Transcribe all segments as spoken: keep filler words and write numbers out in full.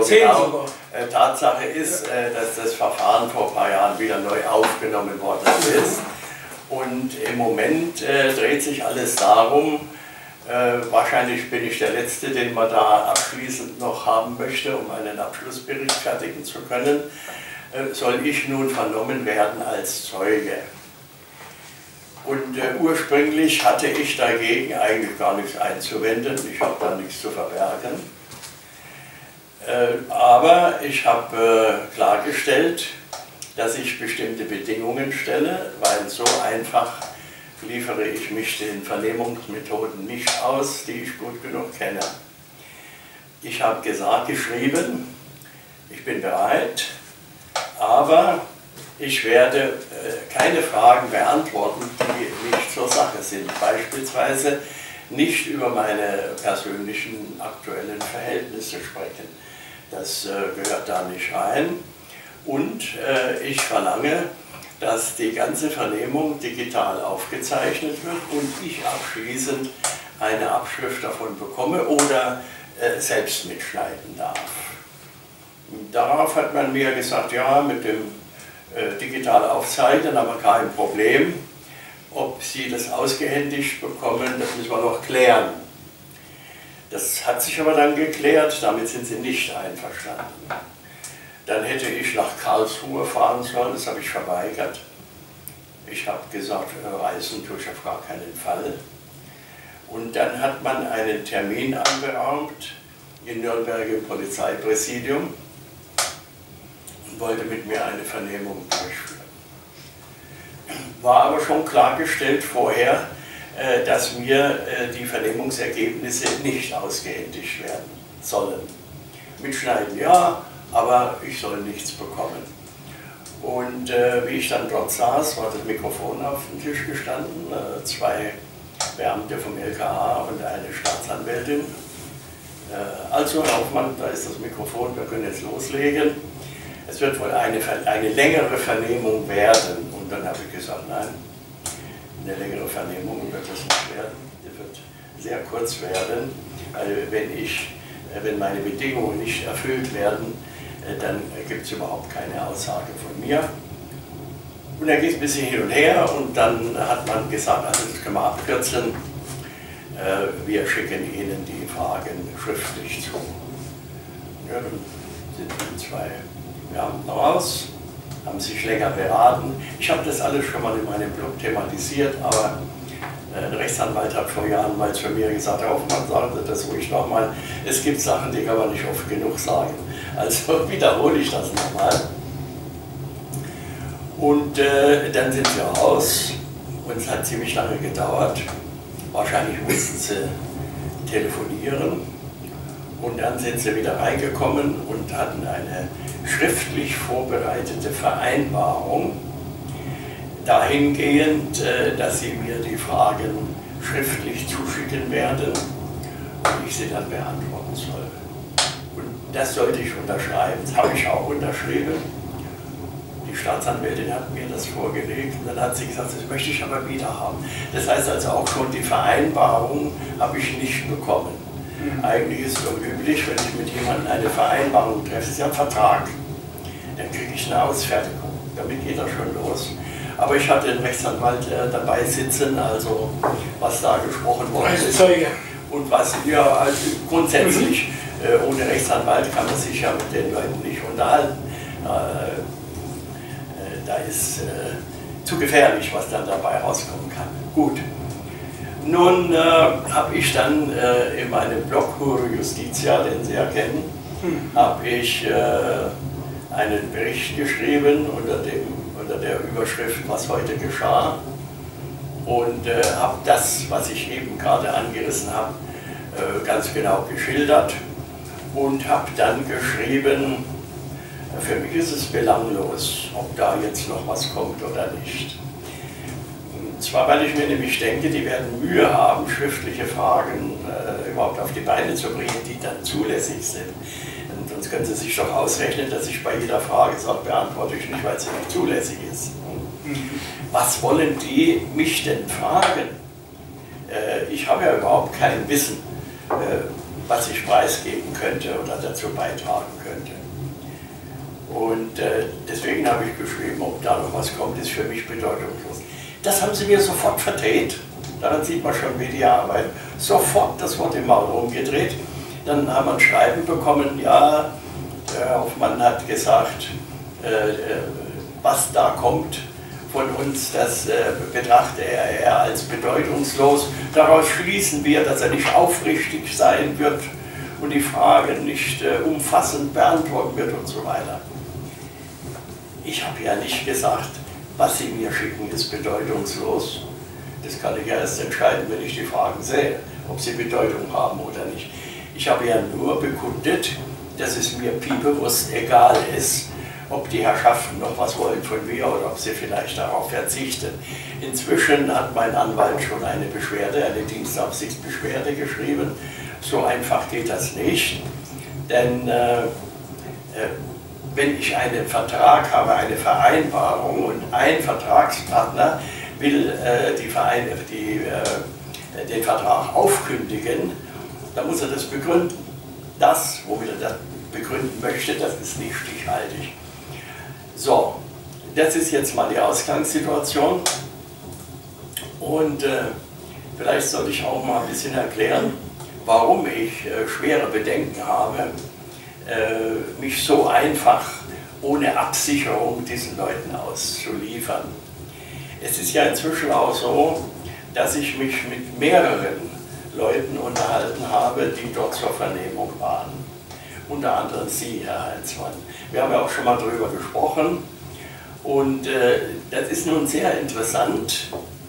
Zehn genau. sogar. Äh, Tatsache ist, äh, dass das Verfahren vor ein paar Jahren wieder neu aufgenommen worden ist. Und im Moment äh, dreht sich alles darum, äh, wahrscheinlich bin ich der Letzte, den man da abschließend noch haben möchte, um einen Abschlussbericht fertigen zu können, äh, soll ich nun vernommen werden als Zeuge. Und äh, ursprünglich hatte ich dagegen eigentlich gar nichts einzuwenden, ich habe da nichts zu verbergen. Äh, aber ich habe äh, klargestellt, dass ich bestimmte Bedingungen stelle, weil so einfach liefere ich mich den Vernehmungsmethoden nicht aus, die ich gut genug kenne. Ich habe gesagt, geschrieben, ich bin bereit, aber ich werde äh, keine Fragen beantworten, die nicht zur Sache sind. Beispielsweise nicht über meine persönlichen aktuellen Verhältnisse sprechen. Das äh, gehört da nicht rein. Und äh, ich verlange, dass die ganze Vernehmung digital aufgezeichnet wird und ich abschließend eine Abschrift davon bekomme oder äh, selbst mitschneiden darf. Darauf hat man mir gesagt, ja, mit dem äh, digital aufzeichnen, aber kein Problem. Ob Sie das ausgehändigt bekommen, das müssen wir noch klären. Das hat sich aber dann geklärt, damit sind Sie nicht einverstanden. Dann hätte ich nach Karlsruhe fahren sollen, das habe ich verweigert. Ich habe gesagt, reisen tue ich auf gar keinen Fall. Und dann hat man einen Termin anberaumt in Nürnberg im Polizeipräsidium und wollte mit mir eine Vernehmung durchführen. War aber schon klargestellt vorher, dass mir die Vernehmungsergebnisse nicht ausgehändigt werden sollen. Mitschneiden ja, aber ich soll nichts bekommen. Und äh, wie ich dann dort saß, war das Mikrofon auf dem Tisch gestanden, äh, zwei Beamte vom L K A und eine Staatsanwältin. Äh, also, Herr Hoffmann, da ist das Mikrofon, wir können jetzt loslegen. Es wird wohl eine, eine längere Vernehmung werden. Und dann habe ich gesagt, nein, eine längere Vernehmung wird das nicht werden. Die wird sehr kurz werden, weil wenn, ich, wenn meine Bedingungen nicht erfüllt werden, dann gibt es überhaupt keine Aussage von mir. Und dann geht es ein bisschen hin und her und dann hat man gesagt, also das können wir abkürzen, wir schicken Ihnen die Fragen schriftlich zu. Ja, dann sind die zwei Beamten raus, haben sich länger beraten. Ich habe das alles schon mal in meinem Blog thematisiert, aber ein Rechtsanwalt hat vor Jahren mal zu mir gesagt, Herr Hoffmann, sagen Sie das ruhig nochmal, es gibt Sachen, die kann man nicht oft genug sagen. Also wiederhole ich das nochmal. Und äh, dann sind wir raus und es hat ziemlich lange gedauert. Wahrscheinlich mussten sie telefonieren. Und dann sind sie wieder reingekommen und hatten eine schriftlich vorbereitete Vereinbarung, dahingehend, äh, dass sie mir die Fragen schriftlich zuschicken werden und ich sie dann beantworten soll. Das sollte ich unterschreiben, das habe ich auch unterschrieben. Die Staatsanwältin hat mir das vorgelegt und dann hat sie gesagt, das möchte ich aber wieder haben. Das heißt also auch schon die Vereinbarung habe ich nicht bekommen. Mhm. Eigentlich ist es so üblich, wenn ich mit jemandem eine Vereinbarung treffe, das ist ja ein Vertrag, dann kriege ich eine Ausfertigung. Damit geht das schon los. Aber ich hatte einen Rechtsanwalt äh, dabei sitzen, also was da gesprochen worden ist. Zeuge. Und was, ja, also grundsätzlich. Mhm. Ohne Rechtsanwalt kann man sich ja mit den Leuten nicht unterhalten. Äh, äh, da ist äh, zu gefährlich, was dann dabei rauskommen kann. Gut. Nun äh, habe ich dann äh, in meinem Blog Hure Justitia, den Sie ja kennen, hm. habe ich äh, einen Bericht geschrieben unter, dem, unter der Überschrift, was heute geschah. Und äh, habe das, was ich eben gerade angerissen habe, äh, ganz genau geschildert. Und habe dann geschrieben, für mich ist es belanglos, ob da jetzt noch was kommt oder nicht. Und zwar, weil ich mir nämlich denke, die werden Mühe haben, schriftliche Fragen äh, überhaupt auf die Beine zu bringen, die dann zulässig sind. Und sonst können Sie sich doch ausrechnen, dass ich bei jeder Frage sage, beantworte ich nicht, weil sie nicht zulässig ist. Mhm. Was wollen die mich denn fragen? Äh, ich habe ja überhaupt kein Wissen. Äh, was ich preisgeben könnte oder dazu beitragen könnte. Und äh, deswegen habe ich geschrieben, ob da noch was kommt, ist für mich bedeutungslos. Das haben sie mir sofort verdreht. Daran sieht man schon, wie die arbeiten. Sofort das Wort im Maul rumgedreht. Dann haben wir ein Schreiben bekommen, ja, Herr Hoffmann hat gesagt, äh, was da kommt von uns, das äh, betrachte er eher als bedeutungslos. Daraus schließen wir, dass er nicht aufrichtig sein wird und die Frage nicht äh, umfassend beantworten wird und so weiter. Ich habe ja nicht gesagt, was Sie mir schicken, ist bedeutungslos. Das kann ich ja erst entscheiden, wenn ich die Fragen sehe, ob sie Bedeutung haben oder nicht. Ich habe ja nur bekundet, dass es mir piepewusst egal ist, ob die Herrschaften noch was wollen von mir oder ob sie vielleicht darauf verzichten. Inzwischen hat mein Anwalt schon eine Beschwerde, eine Dienstaufsichtsbeschwerde geschrieben. So einfach geht das nicht, denn äh, äh, wenn ich einen Vertrag habe, eine Vereinbarung und ein Vertragspartner will äh, die Verein, die, äh, den Vertrag aufkündigen, dann muss er das begründen. Das, womit er das begründen möchte, das ist nicht stichhaltig. So, das ist jetzt mal die Ausgangssituation und äh, vielleicht sollte ich auch mal ein bisschen erklären, warum ich äh, schwere Bedenken habe, äh, mich so einfach ohne Absicherung diesen Leuten auszuliefern. Es ist ja inzwischen auch so, dass ich mich mit mehreren Leuten unterhalten habe, die dort zur Vernehmung waren. Unter anderem Sie, Herr Heinzmann. Wir haben ja auch schon mal darüber gesprochen und äh, das ist nun sehr interessant,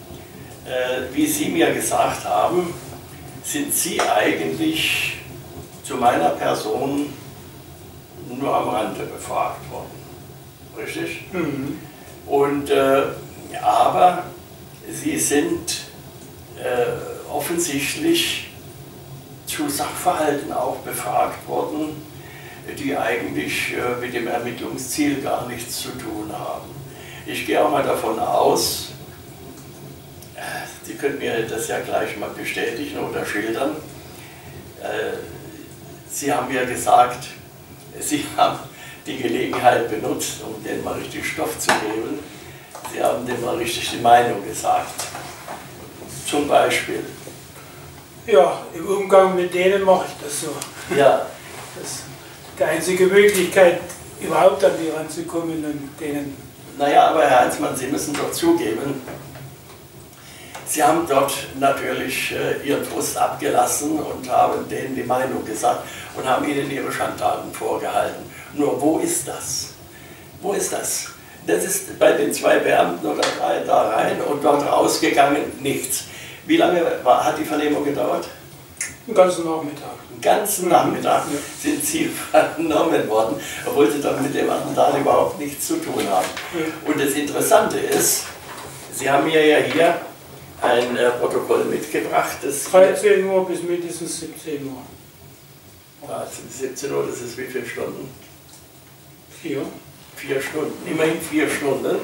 äh, wie Sie mir gesagt haben, sind Sie eigentlich zu meiner Person nur am Rande befragt worden. Richtig? Mhm. Und, äh, aber Sie sind äh, offensichtlich zu Sachverhalten auch befragt worden, die eigentlich äh, mit dem Ermittlungsziel gar nichts zu tun haben. Ich gehe auch mal davon aus, äh, Sie können mir das ja gleich mal bestätigen oder schildern. Äh, Sie haben mir gesagt, Sie haben die Gelegenheit benutzt, um denen mal richtig Stoff zu geben. Sie haben denen mal richtig die Meinung gesagt. Zum Beispiel. Ja, im Umgang mit denen mache ich das so. Ja. Das ist die einzige Möglichkeit, überhaupt an die ranzukommen und denen. Naja, aber Herr Heinzmann, Sie müssen doch zugeben, Sie haben dort natürlich äh, Ihren Frust abgelassen und haben denen die Meinung gesagt und haben ihnen ihre Schandtaten vorgehalten. Nur wo ist das? Wo ist das? Das ist bei den zwei Beamten oder drei da rein und dort rausgegangen, nichts. Wie lange war, hat die Vernehmung gedauert? Den ganzen Nachmittag. Den ganzen Nachmittag ja. Sind Sie vernommen worden, obwohl Sie doch mit dem Attentat überhaupt nichts zu tun haben. Ja. Und das Interessante ist, Sie haben mir ja hier ein äh, Protokoll mitgebracht. Das dreizehn Uhr bis mindestens siebzehn Uhr. Ja, siebzehn Uhr, das ist wie viele Stunden? Vier. Vier Stunden, immerhin vier Stunden.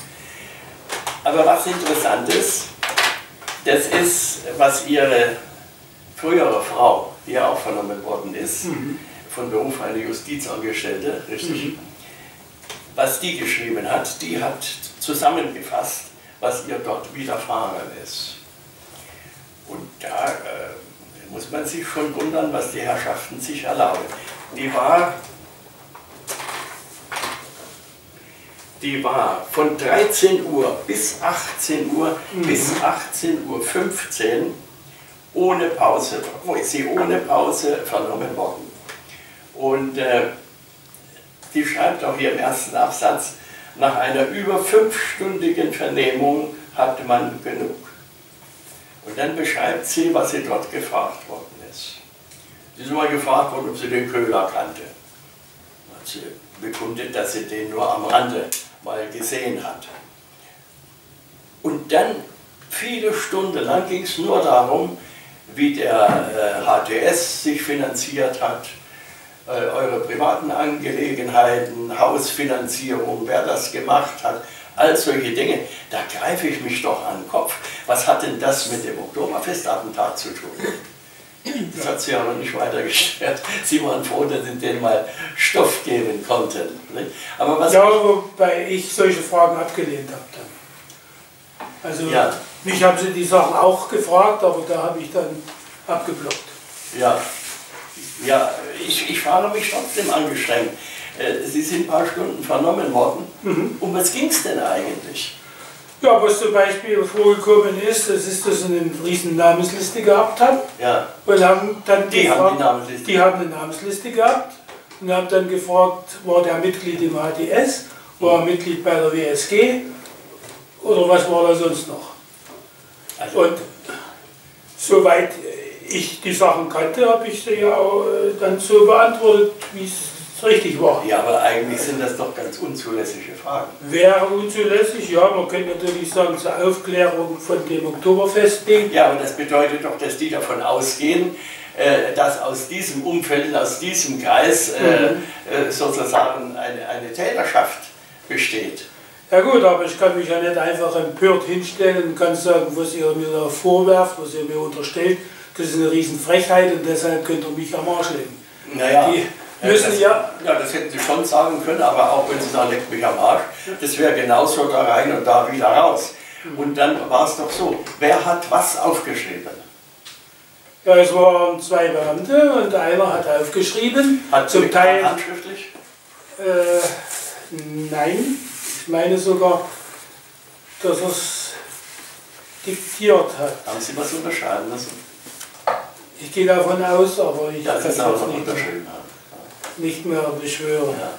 Aber was interessant ist, das ist, was Ihre frühere Frau, die ja auch vernommen worden ist, mhm. von Beruf eine Justizangestellte, richtig, mhm. was die geschrieben hat, die hat zusammengefasst, was ihr dort widerfahren ist. Und da äh, muss man sich schon wundern, was die Herrschaften sich erlauben. Die war, die war von dreizehn Uhr bis achtzehn Uhr mhm. bis achtzehn Uhr fünfzehn ohne Pause, wo ist sie ohne Pause vernommen worden. Und äh, die schreibt auch hier im ersten Absatz, nach einer über fünfstündigen Vernehmung hatte man genug. Und dann beschreibt sie, was sie dort gefragt worden ist. Sie ist mal gefragt worden, ob sie den Köhler kannte. Hat sie bekundet, dass sie den nur am Rande mal gesehen hat. Und dann, viele Stunden lang, ging es nur darum, wie der äh, H T S sich finanziert hat, äh, eure privaten Angelegenheiten, Hausfinanzierung, wer das gemacht hat, all solche Dinge. Da greife ich mich doch an den Kopf. Was hat denn das mit dem Oktoberfestattentat zu tun? Das hat sie aber nicht weiter gestört. Sie waren froh, dass sie denen mal Stoff geben konnten. Nicht? Aber was ja, wobei ich solche Fragen abgelehnt habe dann. Also ja. mich haben sie die Sachen auch gefragt, aber da habe ich dann abgeblockt. Ja, ja ich, ich frage mich trotzdem angestrengt. Sie sind ein paar Stunden vernommen worden. Mhm. Um was ging es denn eigentlich? Ja, was zum Beispiel vorgekommen ist, das ist, dass sie eine riesen Namensliste gehabt haben. Ja. Und haben dann die gefragt, haben die Namensliste. Die haben eine Namensliste gehabt und haben dann gefragt, war der Mitglied im H D S, war er Mitglied bei der W S G oder was war da sonst noch? Also. Und soweit ich die Sachen kannte, habe ich sie ja auch dann so beantwortet, wie es richtig war. Ja, aber eigentlich sind das doch ganz unzulässige Fragen. Wäre unzulässig, ja, man könnte natürlich sagen, zur Aufklärung von dem Oktoberfest-Ding. Ja, aber das bedeutet doch, dass die davon ausgehen, äh, dass aus diesem Umfeld, aus diesem Kreis äh, mhm. äh, sozusagen eine, eine Täterschaft besteht. Ja gut, aber ich kann mich ja nicht einfach empört hinstellen und kann sagen, was ihr mir da vorwerft, was ihr mir unterstellt, das ist eine Riesenfrechheit und deshalb könnt ihr mich am Arsch legen. Naja. Die, Müssen das, ja, ja, das hätten Sie schon sagen können, aber auch wenn Sie sagen, leckt mich am Arsch, das wäre genauso da rein und da wieder raus. Und dann war es doch so, wer hat was aufgeschrieben? Ja, es waren zwei Beamte und einer hat aufgeschrieben. Hat zum Teil handschriftlich? Äh, nein, ich meine sogar, dass er es diktiert hat. Haben Sie was unterschreiben lassen? Ich gehe davon aus, aber ich ja, kann es nicht unterschrieben haben. nicht mehr beschwören. Ja.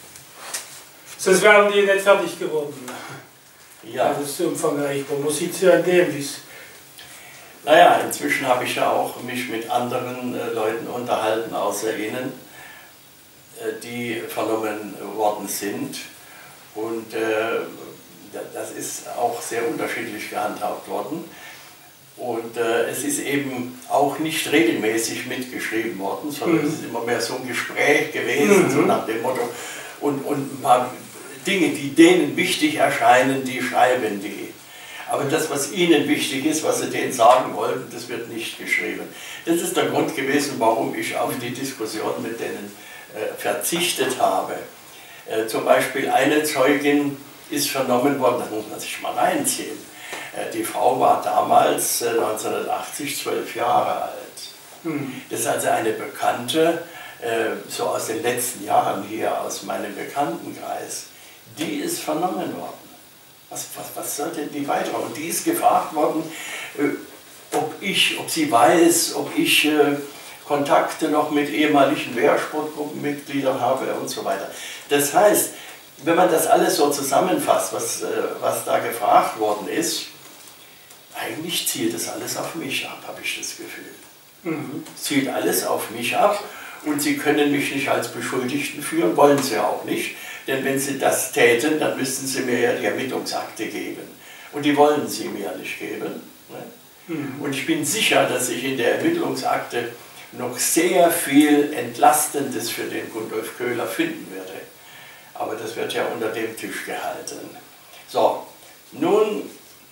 Sonst wären die nicht fertig geworden. Ja. Das ist so umfangreich, aber man sieht es ja an dem, wie es. Naja, inzwischen habe ich ja auch mich mit anderen äh, Leuten unterhalten, außer Ihnen, äh, die vernommen worden sind. Und äh, das ist auch sehr unterschiedlich gehandhabt worden. Und äh, es ist eben auch nicht regelmäßig mitgeschrieben worden, sondern mhm. es ist immer mehr so ein Gespräch gewesen, mhm. so nach dem Motto. Und, und ein paar Dinge, die denen wichtig erscheinen, die schreiben die. Aber das, was ihnen wichtig ist, was sie denen sagen wollten, das wird nicht geschrieben. Das ist der Grund gewesen, warum ich auf die Diskussion mit denen äh, verzichtet habe. Äh, zum Beispiel eine Zeugin ist vernommen worden, das muss man sich mal reinziehen. Die Frau war damals neunzehnhundertachtzig zwölf Jahre alt. Das ist also eine Bekannte, so aus den letzten Jahren hier, aus meinem Bekanntenkreis. Die ist vernommen worden. Was, was, was soll denn die weiter? Und die ist gefragt worden, ob, ich, ob sie weiß, ob ich Kontakte noch mit ehemaligen Wehrsportgruppenmitgliedern habe und so weiter. Das heißt, wenn man das alles so zusammenfasst, was, was da gefragt worden ist, eigentlich zielt das alles auf mich ab, habe ich das Gefühl. Mhm. Zielt alles auf mich ab und Sie können mich nicht als Beschuldigten führen, wollen Sie auch nicht. Denn wenn Sie das täten, dann müssten Sie mir ja die Ermittlungsakte geben. Und die wollen Sie mir nicht geben. Mhm. Und ich bin sicher, dass ich in der Ermittlungsakte noch sehr viel Entlastendes für den Gundolf Köhler finden werde. Aber das wird ja unter dem Tisch gehalten. So, nun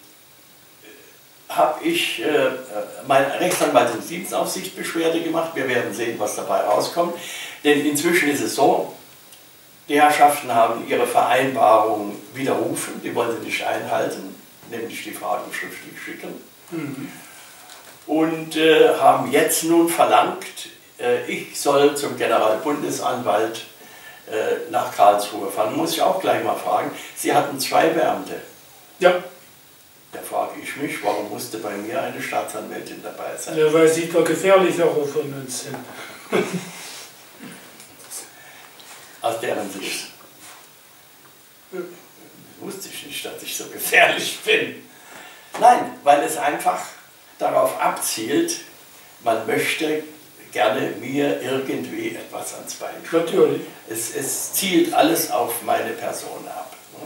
habe ich äh, mein Rechtsanwalt in Dienstaufsicht Beschwerde gemacht. Wir werden sehen, was dabei rauskommt. Denn inzwischen ist es so, die Herrschaften haben ihre Vereinbarung widerrufen, die wollen sie nicht einhalten, nämlich die Fragen schriftlich schicken. Mhm. Und äh, haben jetzt nun verlangt, äh, ich soll zum Generalbundesanwalt äh, nach Karlsruhe fahren. Muss ich auch gleich mal fragen, Sie hatten zwei Beamte. Ja. Da frage ich mich, warum musste bei mir eine Staatsanwältin dabei sein? Ja, weil sie der gefährlichere von uns sind. Aus deren Sicht. Wusste ich nicht, dass ich so gefährlich bin. Nein, weil es einfach darauf abzielt, man möchte gerne mir irgendwie etwas ans Bein schieben. Natürlich. Es, es zielt alles auf meine Person ab.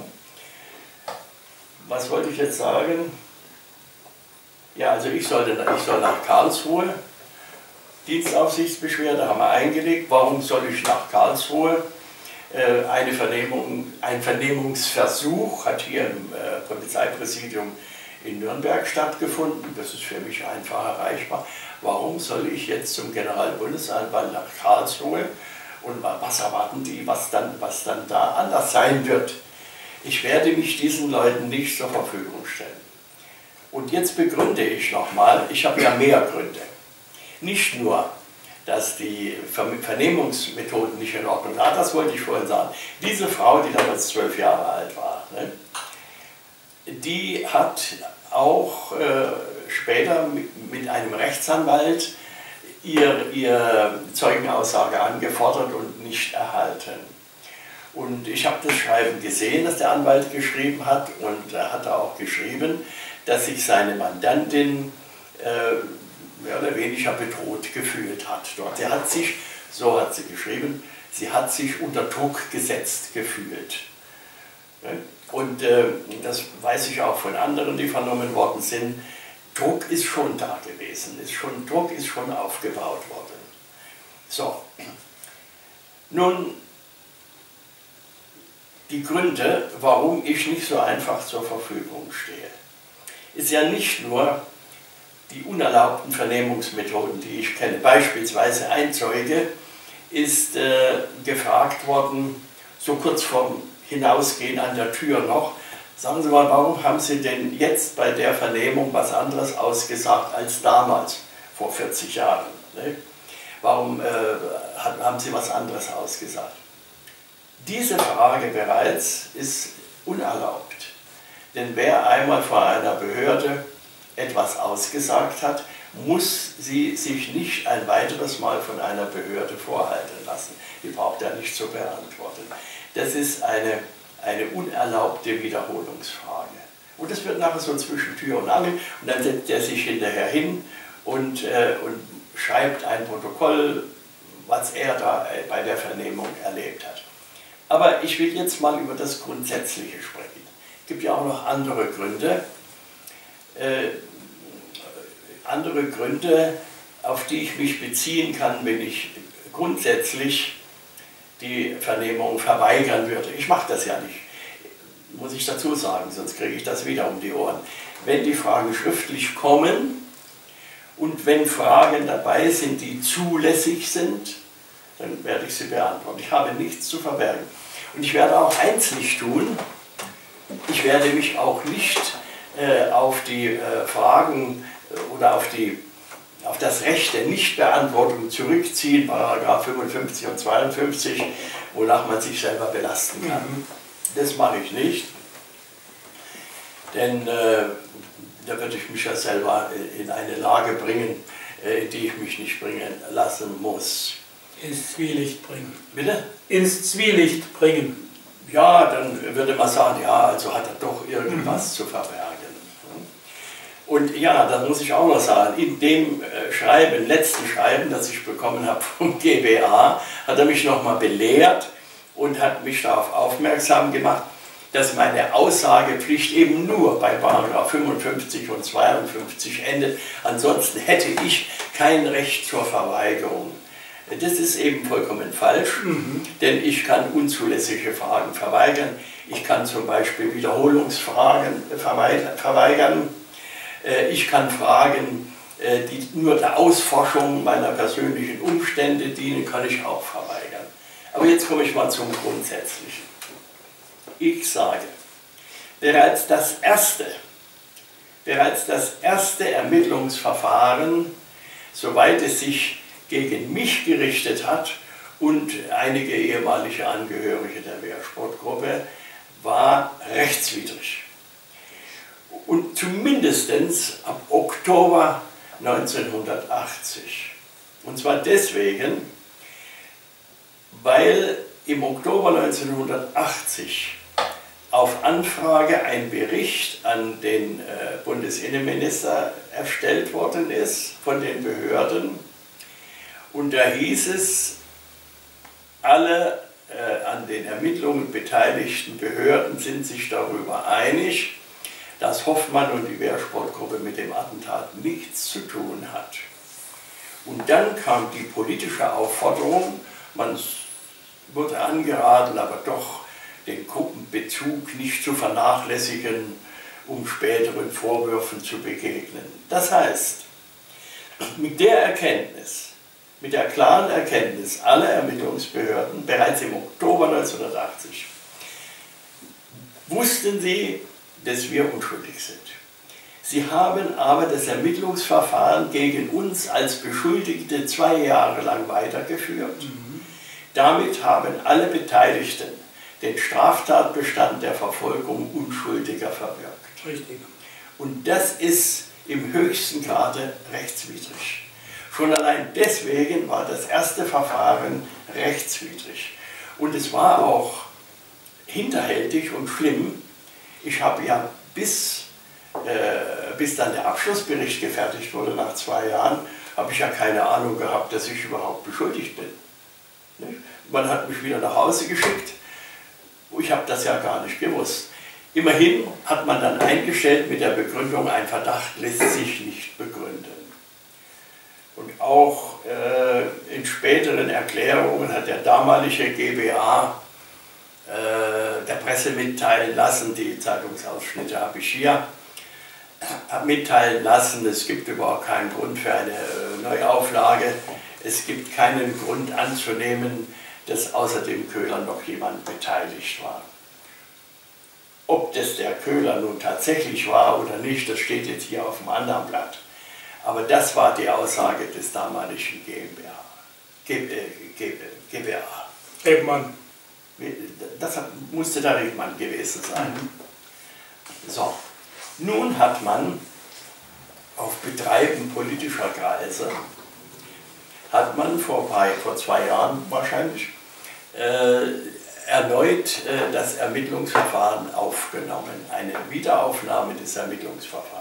Was wollte ich jetzt sagen? Ja, also ich, sollte, ich soll nach Karlsruhe. Dienstaufsichtsbeschwerde haben wir eingelegt. Warum soll ich nach Karlsruhe? Äh, eine Vernehmung, ein Vernehmungsversuch hat hier im äh, Polizeipräsidium in Nürnberg stattgefunden. Das ist für mich einfach erreichbar. Warum soll ich jetzt zum Generalbundesanwalt nach Karlsruhe und was erwarten die, was dann, was dann da anders sein wird? Ich werde mich diesen Leuten nicht zur Verfügung stellen. Und jetzt begründe ich nochmal, ich habe ja mehr Gründe. Nicht nur, dass die Vernehmungsmethoden nicht in Ordnung waren, das wollte ich vorhin sagen. Diese Frau, die damals zwölf Jahre alt war, ne, die hat auch äh, später mit, mit einem Rechtsanwalt ihr, ihr Zeugenaussage angefordert und nicht erhalten. Und ich habe das Schreiben gesehen, das der Anwalt geschrieben hat, und er hat auch geschrieben, dass sich seine Mandantin äh, mehr oder weniger bedroht gefühlt hat dort. Sie hat sich, so hat sie geschrieben, sie hat sich unter Druck gesetzt gefühlt. Und äh, das weiß ich auch von anderen, die vernommen worden sind. Druck ist schon da gewesen, ist schon, Druck ist schon aufgebaut worden. So, nun die Gründe, warum ich nicht so einfach zur Verfügung stehe, ist ja nicht nur die unerlaubten Vernehmungsmethoden, die ich kenne. Beispielsweise ein Zeuge ist äh, gefragt worden, so kurz vorm Hinausgehen an der Tür noch, sagen Sie mal, warum haben Sie denn jetzt bei der Vernehmung was anderes ausgesagt als damals, vor vierzig Jahren? Ne? Warum äh, haben Sie was anderes ausgesagt? Diese Frage bereits ist unerlaubt. Denn wer einmal vor einer Behörde etwas ausgesagt hat, muss sie sich nicht ein weiteres Mal von einer Behörde vorhalten lassen. Die braucht er nicht zu beantworten. Das ist eine, eine unerlaubte Wiederholungsfrage. Und das wird nachher so zwischen Tür und Angel, und dann setzt er sich hinterher hin und, äh, und schreibt ein Protokoll, was er da bei der Vernehmung erlebt hat. Aber ich will jetzt mal über das Grundsätzliche sprechen. Es gibt ja auch noch andere Gründe, äh, andere Gründe, auf die ich mich beziehen kann, wenn ich grundsätzlich die Vernehmung verweigern würde. Ich mache das ja nicht, muss ich dazu sagen, sonst kriege ich das wieder um die Ohren. Wenn die Fragen schriftlich kommen und wenn Fragen dabei sind, die zulässig sind, dann werde ich sie beantworten. Ich habe nichts zu verbergen. Und ich werde auch eins nicht tun, ich werde mich auch nicht äh, auf die äh, Fragen äh, oder auf, die, auf das Recht der Nichtbeantwortung zurückziehen, Paragraph fünfundfünfzig und zweiundfünfzig, wonach man sich selber belasten kann. Mhm. Das mache ich nicht, denn äh, da würde ich mich ja selber in eine Lage bringen, äh, in die ich mich nicht bringen lassen muss. Ins Zwielicht bringen. Bitte? Ins Zwielicht bringen. Ja, dann würde man sagen, ja, also hat er doch irgendwas mhm. zu verbergen. Und ja, das muss ich auch noch sagen, in dem Schreiben, letzten Schreiben, das ich bekommen habe vom G B A, hat er mich nochmal belehrt und hat mich darauf aufmerksam gemacht, dass meine Aussagepflicht eben nur bei Paragraph fünfundfünfzig und zweiundfünfzig endet. Ansonsten hätte ich kein Recht zur Verweigerung. Das ist eben vollkommen falsch, mhm. denn ich kann unzulässige Fragen verweigern. Ich kann zum Beispiel Wiederholungsfragen verweigern. Ich kann Fragen, die nur der Ausforschung meiner persönlichen Umstände dienen, kann ich auch verweigern. Aber jetzt komme ich mal zum Grundsätzlichen. Ich sage, bereits das erste, bereits das erste Ermittlungsverfahren, soweit es sich gegen mich gerichtet hat und einige ehemalige Angehörige der Wehrsportgruppe, war rechtswidrig. Und zumindest ab Oktober neunzehnhundertachtzig. Und zwar deswegen, weil im Oktober neunzehnhundertachtzig auf Anfrage ein Bericht an den äh, Bundesinnenminister erstellt worden ist von den Behörden. Und da hieß es, alle äh, an den Ermittlungen beteiligten Behörden sind sich darüber einig, dass Hoffmann und die Wehrsportgruppe mit dem Attentat nichts zu tun hat. Und dann kam die politische Aufforderung, man wurde angeraten, aber doch den Gruppenbezug nicht zu vernachlässigen um späteren Vorwürfen zu begegnen. Das heißt, mit der Erkenntnis, mit der klaren Erkenntnis aller Ermittlungsbehörden bereits im Oktober neunzehnhundertachtzig wussten sie, dass wir unschuldig sind. Sie haben aber das Ermittlungsverfahren gegen uns als Beschuldigte zwei Jahre lang weitergeführt. Mhm. Damit haben alle Beteiligten den Straftatbestand der Verfolgung Unschuldiger verbürgt. Richtig. Und das ist im höchsten Grade rechtswidrig. Schon allein deswegen war das erste Verfahren rechtswidrig. Und es war auch hinterhältig und schlimm. Ich habe ja bis, äh, bis dann der Abschlussbericht gefertigt wurde nach zwei Jahren, habe ich ja keine Ahnung gehabt, dass ich überhaupt beschuldigt bin. Nicht? Man hat mich wieder nach Hause geschickt. Ich habe das ja gar nicht gewusst. Immerhin hat man dann eingestellt mit der Begründung, ein Verdacht lässt sich nicht begründen. Und auch äh, in späteren Erklärungen hat der damalige G B A äh, der Presse mitteilen lassen, die Zeitungsausschnitte habe ich hier, hat mitteilen lassen, es gibt überhaupt keinen Grund für eine äh, Neuauflage, es gibt keinen Grund anzunehmen, dass außer dem Köhler noch jemand beteiligt war. Ob das der Köhler nun tatsächlich war oder nicht, das steht jetzt hier auf dem anderen Blatt. Aber das war die Aussage des damaligen G m B A. G b A. Rebmann. Das musste der Rebmann gewesen sein. So, nun hat man auf Betreiben politischer Kreise, hat man vor, vor zwei Jahren wahrscheinlich, äh, erneut äh, das Ermittlungsverfahren aufgenommen. Eine Wiederaufnahme des Ermittlungsverfahrens.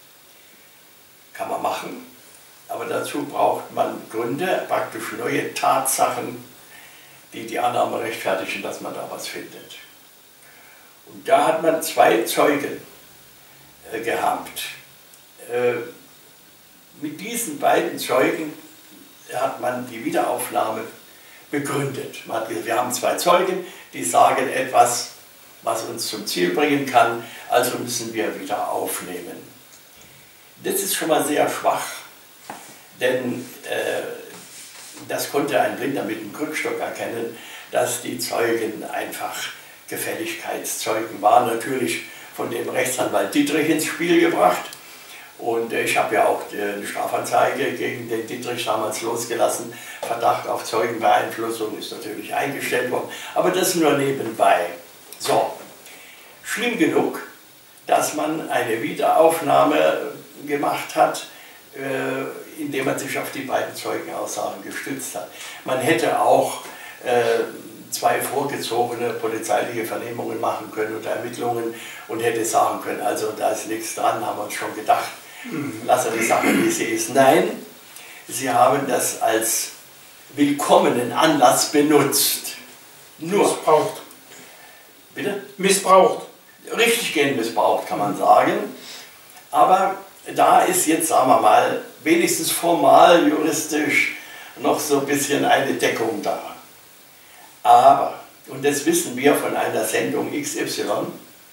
Kann man machen, aber dazu braucht man Gründe, praktisch neue Tatsachen, die die Annahme rechtfertigen, dass man da was findet. Und da hat man zwei Zeugen äh, gehabt. Äh, mit diesen beiden Zeugen hat man die Wiederaufnahme begründet. Man hat gesagt, wir haben zwei Zeugen, die sagen etwas, was uns zum Ziel bringen kann, also müssen wir wieder aufnehmen. Das ist schon mal sehr schwach, denn äh, das konnte ein Blinder mit dem Krückstock erkennen, dass die Zeugen einfach Gefälligkeitszeugen waren, natürlich von dem Rechtsanwalt Dittrich ins Spiel gebracht. Und ich habe ja auch eine Strafanzeige gegen den Dittrich damals losgelassen. Verdacht auf Zeugenbeeinflussung ist natürlich eingestellt worden, aber das nur nebenbei. So, schlimm genug, dass man eine Wiederaufnahme gemacht hat, äh, indem man sich auf die beiden Zeugenaussagen gestützt hat. Man hätte auch äh, zwei vorgezogene polizeiliche Vernehmungen machen können oder Ermittlungen und hätte sagen können, also da ist nichts dran, haben wir uns schon gedacht, mhm. lassen die Sache wie sie ist. Nein, sie haben das als willkommenen Anlass benutzt. Nur. Missbraucht. Bitte? Missbraucht. Richtig gehend missbraucht, kann man sagen. Aber da ist jetzt, sagen wir mal, wenigstens formal, juristisch noch so ein bisschen eine Deckung da. Aber, und das wissen wir von einer Sendung X Y,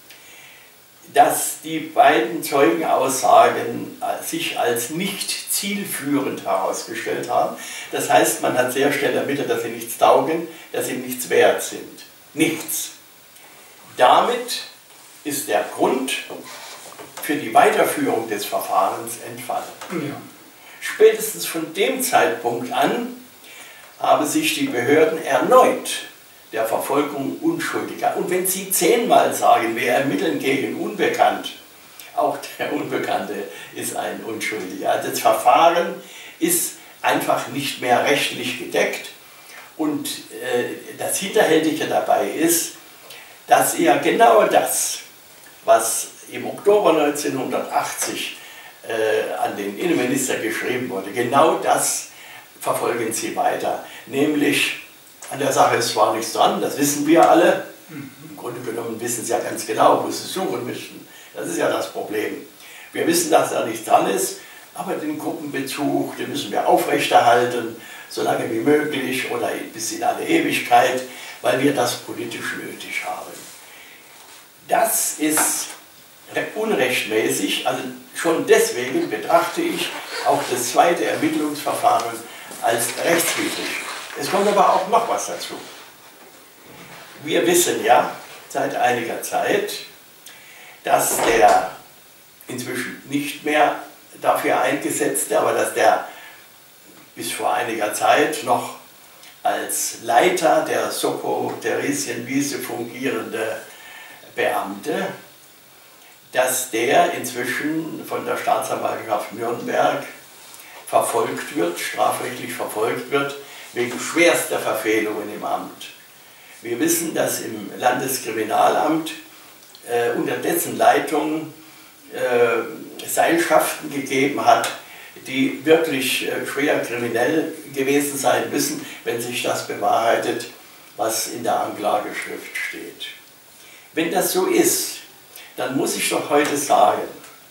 dass die beiden Zeugenaussagen sich als nicht zielführend herausgestellt haben. Das heißt, man hat sehr schnell ermittelt, dass sie nichts taugen, dass sie nichts wert sind. Nichts. Damit ist der Grund für die Weiterführung des Verfahrens entfallen. Ja. Spätestens von dem Zeitpunkt an haben sich die Behörden erneut der Verfolgung Unschuldiger. Und wenn Sie zehnmal sagen, wir ermitteln gegen Unbekannt, auch der Unbekannte ist ein Unschuldiger. Also das Verfahren ist einfach nicht mehr rechtlich gedeckt. Und äh, das Hinterhältige dabei ist, dass ja genau das, was im Oktober neunzehnhundertachtzig äh, an den Innenminister geschrieben wurde, genau das verfolgen sie weiter. Nämlich, an der Sache ist zwar nichts dran, das wissen wir alle, im Grunde genommen wissen sie ja ganz genau, wo sie suchen müssen. Das ist ja das Problem. Wir wissen, dass da nichts dran ist, aber den Gruppenbezug, den müssen wir aufrechterhalten, so lange wie möglich oder bis in alle Ewigkeit, weil wir das politisch nötig haben. Das ist unrechtmäßig. Also schon deswegen betrachte ich auch das zweite Ermittlungsverfahren als rechtswidrig. Es kommt aber auch noch was dazu. Wir wissen ja seit einiger Zeit, dass der inzwischen nicht mehr dafür eingesetzte, aber dass der bis vor einiger Zeit noch als Leiter der Soko Theresienwiese fungierende Beamte, dass der inzwischen von der Staatsanwaltschaft Nürnberg verfolgt wird, strafrechtlich verfolgt wird, wegen schwerster Verfehlungen im Amt. Wir wissen, dass im Landeskriminalamt äh, unter dessen Leitung äh, Seilschaften gegeben hat, die wirklich äh, schwer kriminell gewesen sein müssen, wenn sich das bewahrheitet, was in der Anklageschrift steht. Wenn das so ist, dann muss ich doch heute sagen,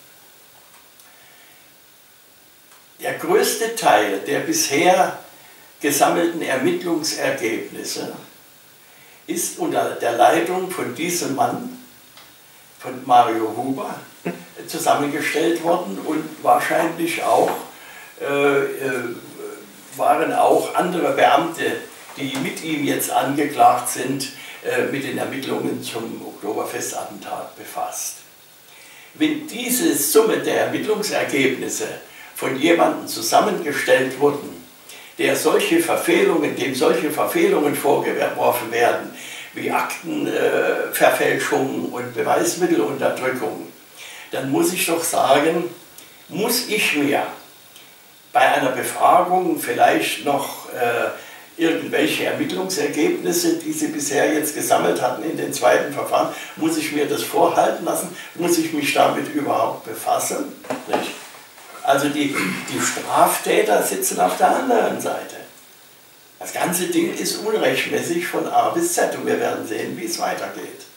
der größte Teil der bisher gesammelten Ermittlungsergebnisse ist unter der Leitung von diesem Mann, von Mario Huber, zusammengestellt worden und wahrscheinlich auch äh, äh, waren auch andere Beamte, die mit ihm jetzt angeklagt sind, äh, mit den Ermittlungen zum Oktoberfestattentat befasst. Wenn diese Summe der Ermittlungsergebnisse von jemandem zusammengestellt wurden, der solche Verfehlungen, dem solche Verfehlungen vorgeworfen werden, wie Aktenverfälschung äh, und Beweismittelunterdrückung, dann muss ich doch sagen, muss ich mir bei einer Befragung vielleicht noch äh, irgendwelche Ermittlungsergebnisse, die Sie bisher jetzt gesammelt hatten in den zweiten Verfahren, muss ich mir das vorhalten lassen, muss ich mich damit überhaupt befassen? Nicht? Also die, die Straftäter sitzen auf der anderen Seite. Das ganze Ding ist unrechtmäßig von A bis Z und wir werden sehen, wie es weitergeht.